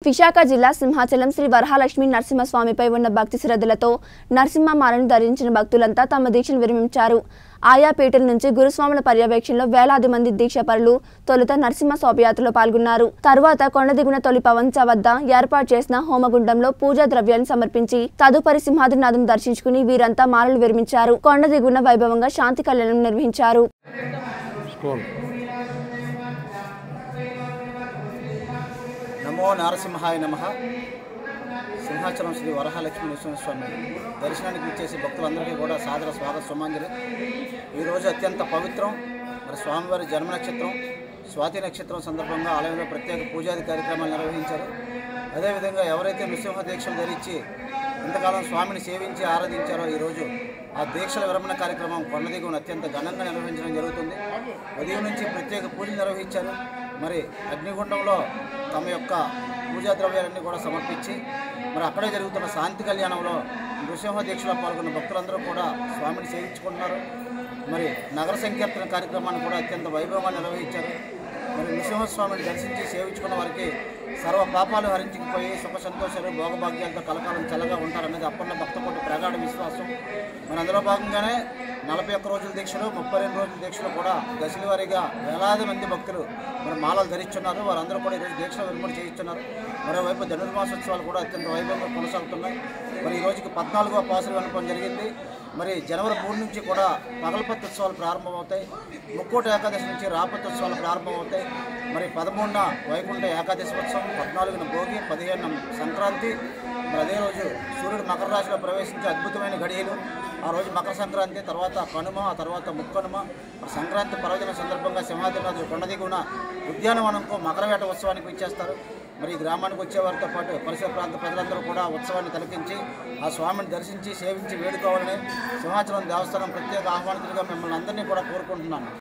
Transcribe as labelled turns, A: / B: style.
A: విశాఖ జిల్లా సింహాచలం శ్రీ వరహాలక్ష్మి నరసింహస్వామిపై ఉన్న భక్తి శ్రద్ధలతో నరసింహమాలను ధరించిన భక్తులంతా తమ దీక్షను విరమించారు. ఆయా పీఠల నుంచి గురుస్వాముల పర్యవేక్షణలో వేలాది మంది దీక్షపరులు తొలుత నరసింహ శోభయాత్రలో పాల్గొన్నారు. తరువాత కొండ దిగున తొలి పవంచ వద్ద ఏర్పాటు చేసిన హోమగుండంలో పూజా ద్రవ్యాలను సమర్పించి తదుపరి సింహాద్రినాథును దర్శించుకుని వీరంతా మాలలు విరమించారు. కొండ దిగున వైభవంగా శాంతి కళ్యాణం నిర్వహించారు.
B: నమో నరసింహాయ నమః. సింహాచలం శ్రీ వరహాలక్ష్మి నరసింహస్వామి దర్శనానికి ఇచ్చేసి భక్తులందరికీ కూడా సాదర స్వాగత సుమాంజలి. ఈరోజు అత్యంత పవిత్రం. మరి స్వామివారి జన్మ నక్షత్రం స్వాతి నక్షత్రం సందర్భంగా ఆలయంలో ప్రత్యేక పూజాది కార్యక్రమాలు నిర్వహించారు. అదేవిధంగా ఎవరైతే నృసింహ దీక్షను ధరించి ఇంతకాలం స్వామిని సేవించి ఆరాధించారో ఈరోజు ఆ దీక్షల విరమణ కార్యక్రమం కొండ దిగువన అత్యంత ఘనంగా నిర్వహించడం జరుగుతుంది. ఉదయం నుంచి ప్రత్యేక పూజలు నిర్వహించారు. మరి అగ్నిగుండంలో తమ యొక్క పూజా ద్రవ్యాలన్నీ కూడా సమర్పించి మరి అక్కడే జరుగుతున్న శాంతి కళ్యాణంలో నృసింహ దీక్షలో పాల్గొన్న భక్తులందరూ కూడా స్వామిని సేవించుకుంటున్నారు. మరి నగర సంకీర్తన కార్యక్రమాన్ని కూడా అత్యంత వైభవంగా నిర్వహించారు. మరి నృసింహస్వామిని దర్శించి సేవించుకున్న వారికి సర్వ పాపాలు హరించుకుపోయి సుఖ సంతోషాలు భోగభాగ్యాలతో కలకాలం చల్లగా ఉంటారనేది అప్పన్న భక్తకోటి ప్రగాఢ విశ్వాసం. మరి అందులో భాగంగానే 41 రోజుల దీక్షలు 32 రోజుల దీక్షలు కూడా దశల వారీగా వేలాది మంది భక్తులు మరి మాలలు ధరిస్తున్నారు. వారందరూ కూడా ఈరోజు దీక్ష విరమణ చేయిస్తున్నారు. మరోవైపు ధనుర్మాసోత్సవాలు కూడా అత్యంత వైభవంగా కొనసాగుతున్నాయి. మరి ఈ రోజుకి 14వ పాసులు వినపడం జరిగింది. మరి జనవరి 3 నుంచి కూడా పగలపత్తి ఉత్సవాలు ప్రారంభమవుతాయి. ముక్కోటి ఏకాదశి నుంచి రాపత్తి ఉత్సవాలు ప్రారంభమవుతాయి. మరి 13న వైకుంఠ ఏకాదశి ఉత్సవం, 14న భోగి, 15న సంక్రాంతి. మరి అదే రోజు సూర్యుడు మకర రాశిలో ప్రవేశించే అద్భుతమైన ఘడియలు. ఆ రోజు మకర సంక్రాంతి, తర్వాత కనుమ, ఆ తర్వాత ముక్కనుమ. సంక్రాంతి పర్వదిన సందర్భంగా సింహాద్రినాథుడు కొండ దిగువన ఉద్యానవనంకు మకరవేట ఉత్సవానికి ఇచ్చేస్తారు. మరి ఈ గ్రామానికి వచ్చేవారితో పాటు పరిసర ప్రాంత ప్రజలందరూ కూడా ఉత్సవాన్ని తిలకించి ఆ స్వామిని దర్శించి సేవించి వేడుకోవాలని సింహాచలం దేవస్థానం ప్రత్యేక ఆహ్వానితులుగా మిమ్మల్ని అందరినీ కూడా కోరుకుంటున్నాను.